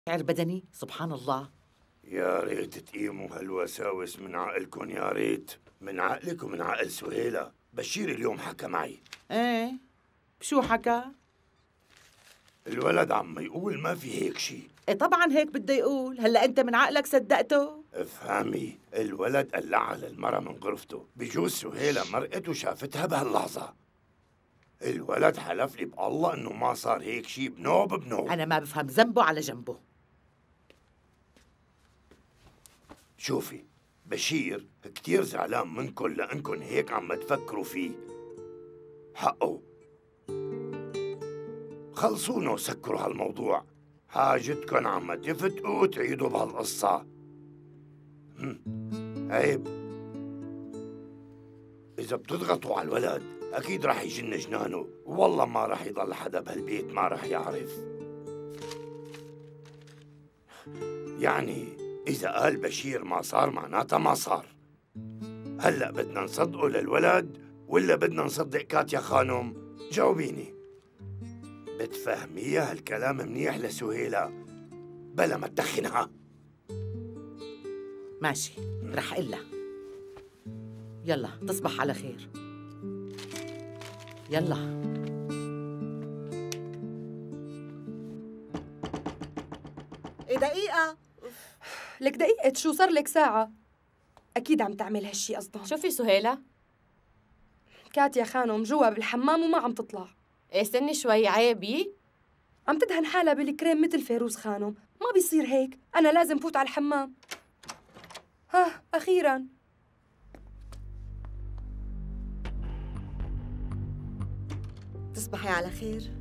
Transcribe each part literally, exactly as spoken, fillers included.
شعر بدني. سبحان الله. يا ريت تقيموا هالوساوس من عقلكم، يا ريت من عقلك ومن عقل سهيلة. بشير اليوم حكى معي. ايه شو حكى؟ الولد عم يقول ما في هيك شي. ايه طبعا هيك بده يقول. هلا انت من عقلك صدقته؟ افهمي، الولد قلع على المرة من غرفته، بجوز سهيلة مرقت وشافتها بهاللحظة. الولد حلف لي بالله انه ما صار هيك شي بنوب بنوب. انا ما بفهم ذنبه على جنبه. شوفي بشير كتير زعلان منكن لأنكن هيك عم تفكروا فيه. حقه. خلصونا وسكروا هالموضوع. حاجتكن عم تفتقوا وتعيدوا بهالقصة. عيب. إذا بتضغطوا على الولد أكيد رح يجن جنانه، والله ما رح يضل حدا بهالبيت ما رح يعرف. يعني إذا قال بشير ما صار معناتها ما صار. هلأ بدنا نصدقه للولد ولا بدنا نصدق كاتيا خانم؟ جاوبيني. بتفهميها هالكلام منيح لسهيلة بلا ما تدخنها. ماشي رح قلها. يلا تصبح على خير. يلا. ايه دقيقة. لك دقيقة شو صار لك ساعة؟ أكيد عم تعمل هالشي قصدها. شوفي سهيلة، كاتيا خانم جوا بالحمام وما عم تطلع. إيه استني شوي، عيبي عم تدهن حالها بالكريم مثل فيروز خانم. ما بيصير هيك، أنا لازم فوت على الحمام. ها أخيراً. تصبحي على خير.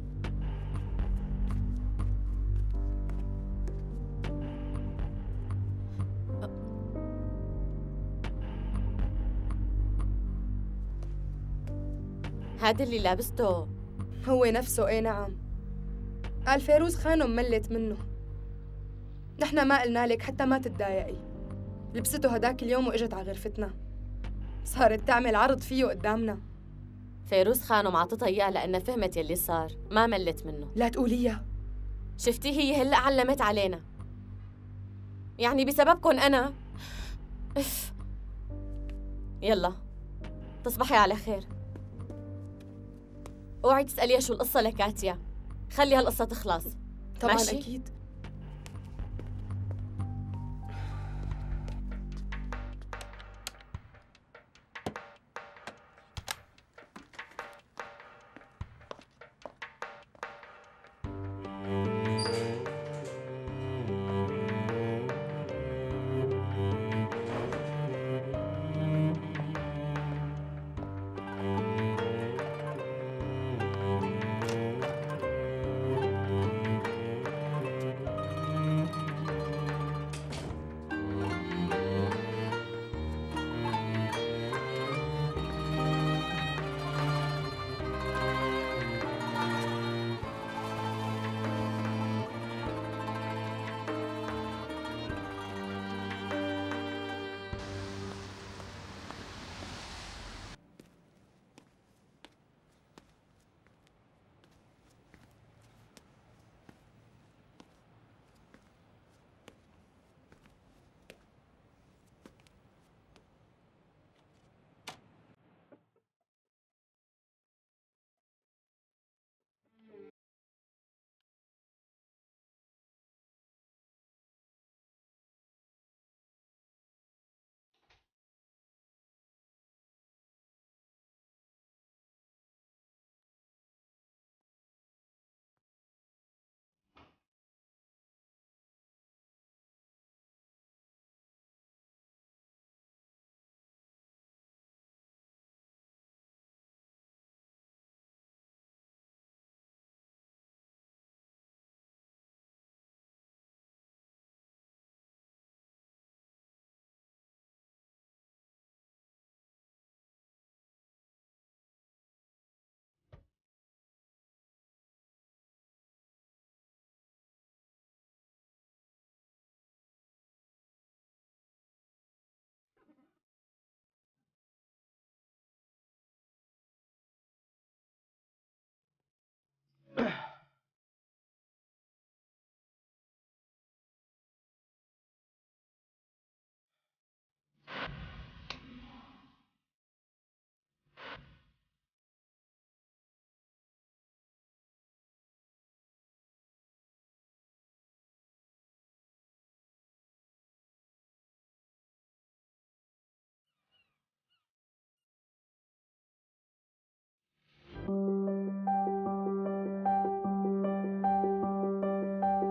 هذا اللي لابسته هو نفسه. ايه نعم، قال فيروز خانم ملت منه. نحن ما قلنا لك حتى ما تتضايقي. لبسته هداك اليوم واجت على غرفتنا، صارت تعمل عرض فيه قدامنا. فيروز خانم عطتها اياه لأنها فهمت يلي صار، ما ملت منه. لا تقوليها. شفتي هي هلا علمت علينا، يعني بسببكن أنا. اف. يلا تصبحي على خير. اوعي تسأليها شو القصة لكاتيا، خلي هالقصة تخلص. طبعاً ماشي؟ أكيد.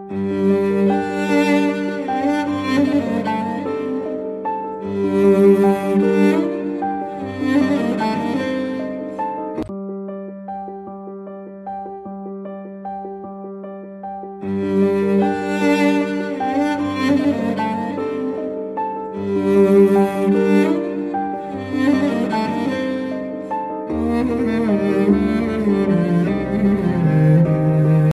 السلامة.